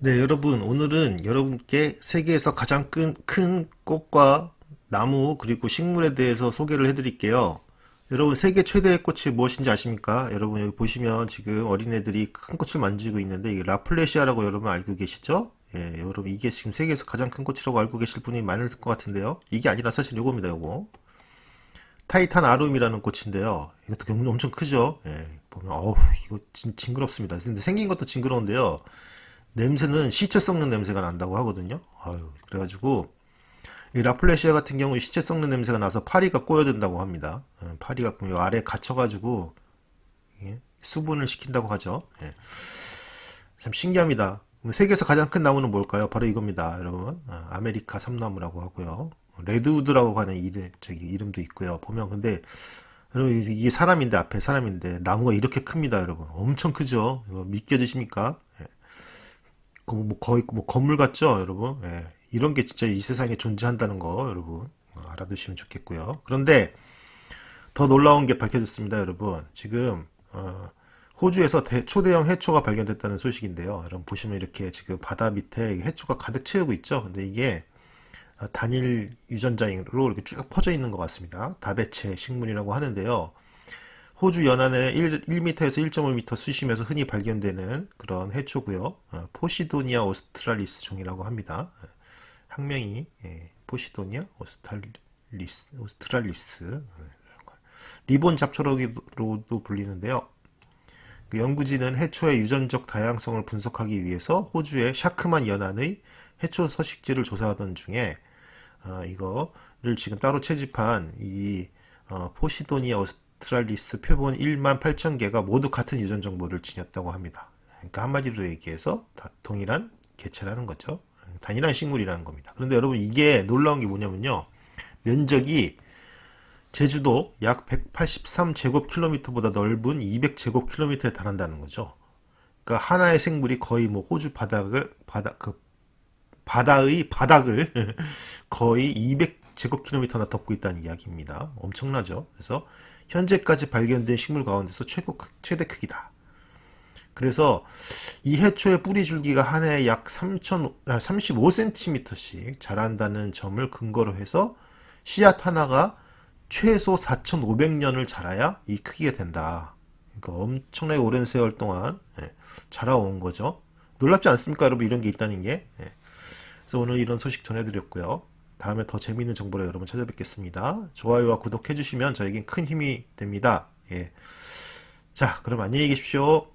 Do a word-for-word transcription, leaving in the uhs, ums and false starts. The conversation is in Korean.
네, 여러분, 오늘은 여러분께 세계에서 가장 큰, 큰 꽃과 나무, 그리고 식물에 대해서 소개를 해드릴게요. 여러분, 세계 최대의 꽃이 무엇인지 아십니까? 여러분, 여기 보시면 지금 어린애들이 큰 꽃을 만지고 있는데, 이게 라플레시아라고 여러분 알고 계시죠? 예, 여러분, 이게 지금 세계에서 가장 큰 꽃이라고 알고 계실 분이 많을 것 같은데요. 이게 아니라 사실 요겁니다, 요거. 타이탄 아름이라는 꽃인데요. 이것도 굉장히 엄청 크죠? 예, 보면, 어우, 이거 진, 징그럽습니다. 근데 생긴 것도 징그러운데요. 냄새는 시체 썩는 냄새가 난다고 하거든요. 아유, 그래가지고 이 라플레시아 같은 경우 시체 썩는 냄새가 나서 파리가 꼬여든다고 합니다. 어, 파리가 그 아래에 갇혀가지고 예, 수분을 시킨다고 하죠. 예, 참 신기합니다. 그럼 세계에서 가장 큰 나무는 뭘까요? 바로 이겁니다, 여러분. 어, 아메리카 삼나무라고 하고요. 레드우드라고 하는 이름, 저기 이름도 있고요. 보면 근데 여러분 이게 사람인데 앞에 사람인데 나무가 이렇게 큽니다, 여러분. 엄청 크죠. 이거 믿겨지십니까? 예. 그 뭐 거의 뭐 건물 같죠, 여러분? 예. 이런 게 진짜 이 세상에 존재한다는 거, 여러분. 어, 알아두시면 좋겠고요. 그런데 더 놀라운 게 밝혀졌습니다, 여러분. 지금 어, 호주에서 대- 초대형 해초가 발견됐다는 소식인데요. 여러분 보시면 이렇게 지금 바다 밑에 해초가 가득 채우고 있죠. 근데 이게 어, 단일 유전자로 이렇게 쭉 퍼져 있는 것 같습니다. 다배체 식물이라고 하는데요. 호주 연안의 일, 미터에서 일 점 오 미터 수심에서 흔히 발견되는 그런 해초고요. 어, 포시도니아 오스트랄리스 종이라고 합니다. 어, 학명이 예, 포시도니아 오스트랄리스, 오스트랄리스 어, 리본 잡초로도 불리는데요. 그 연구진은 해초의 유전적 다양성을 분석하기 위해서 호주의 샤크만 연안의 해초 서식지를 조사하던 중에 어, 이거를 지금 따로 채집한 이 어, 포시도니아 오스트랄리스 표본 일만 팔천 개가 모두 같은 유전 정보를 지녔다고 합니다. 그러니까 한마디로 얘기해서 다 동일한 개체라는 거죠. 단일한 식물이라는 겁니다. 그런데 여러분 이게 놀라운 게 뭐냐면요. 면적이 제주도 약 백팔십삼 제곱킬로미터보다 넓은 이백 제곱킬로미터에 달한다는 거죠. 그러니까 하나의 생물이 거의 뭐 호주 바닥을 바닥 그 바다의 바닥을 거의 이백 제곱킬로미터나 덮고 있다는 이야기입니다. 엄청나죠? 그래서 현재까지 발견된 식물 가운데서 최고 크, 최대 크기다. 그래서 이 해초의 뿌리 줄기가 한 해에 약 삼천, 아, 삼십오 센티미터씩 자란다는 점을 근거로 해서 씨앗 하나가 최소 사천오백 년을 자라야 이 크기가 된다. 그러니까 엄청나게 오랜 세월 동안 예, 자라온 거죠. 놀랍지 않습니까, 여러분? 이런 게 있다는 게. 예. 그래서 오늘 이런 소식 전해드렸고요. 다음에 더 재미있는 정보로 여러분 찾아뵙겠습니다. 좋아요와 구독해주시면 저에겐 큰 힘이 됩니다. 예. 자, 그럼 안녕히 계십시오.